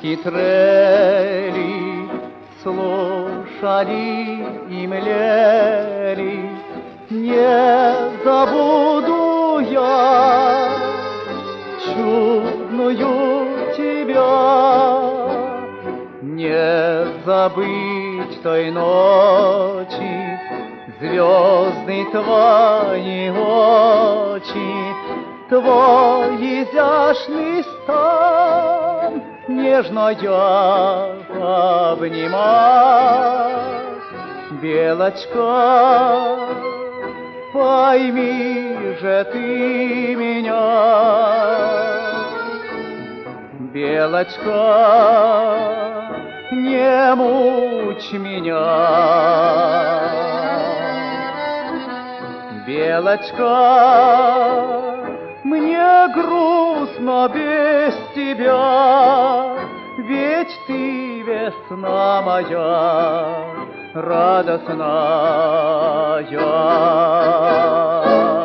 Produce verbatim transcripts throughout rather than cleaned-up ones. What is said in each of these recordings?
хитрели, слушали и млели. Не забуду я чудную тебя, не забыть той ночи, звезды твои очи, твой изящный стан нежно я обнимать. Белочка, пойми же ты меня, Белочка, не мучь меня. Белочка, мне грустно без тебя, ведь ты весна моя радостная.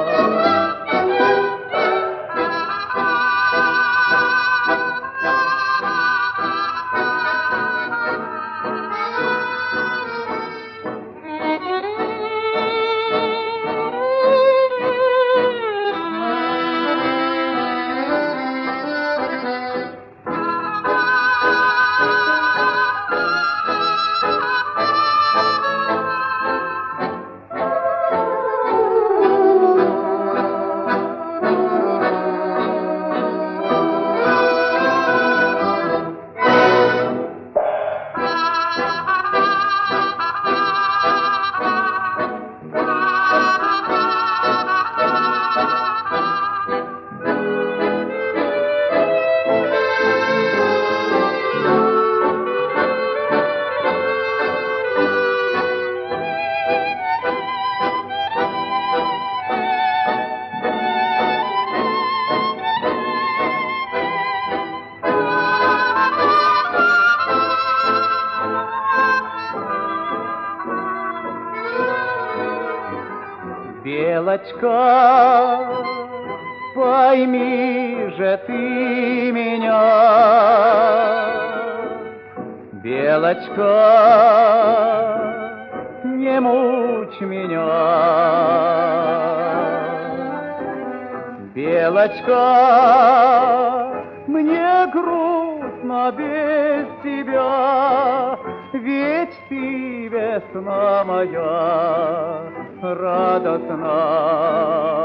Белочка, пойми же ты меня, Белочка, не мучь меня. Белочка, мне грустно без тебя, ведь ты весна моя радостная.